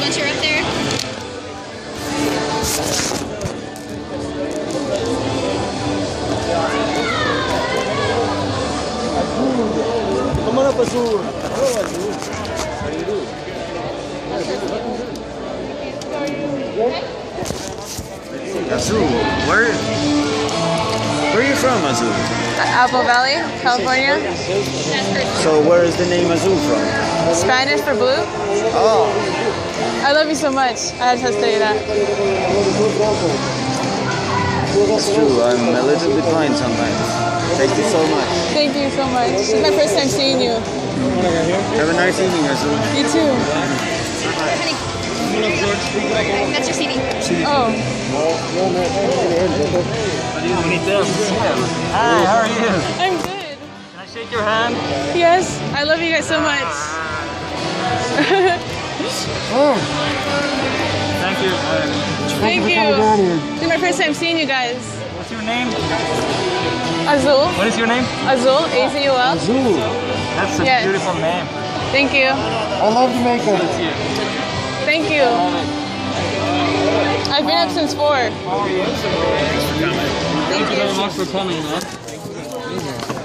once you're up there. Come on up, Azul. Hello, Azul. How do you do? Azul, where are you from, Azul? Apple Valley, California. So where is the name Azul from? Spanish for blue. Oh. I love you so much. I had to study that. It's true, I'm a little bit blind sometimes. Thank you so much. Thank you so much. This is my first time seeing you. Have a nice evening, Azul. You too. Honey. That's your CD. Oh. Hi, how are you? I'm good. Can I shake your hand? Yes, I love you guys so much. Thank you. Thank you. This is my first time seeing you guys. What's your name? Azul. What is your name? Azul. A-Z-U-L. Azul. That's a Yes. beautiful name. Thank you. I love Jamaica. That's you. Thank you. I've been up since 4. Thank you very much for coming, man.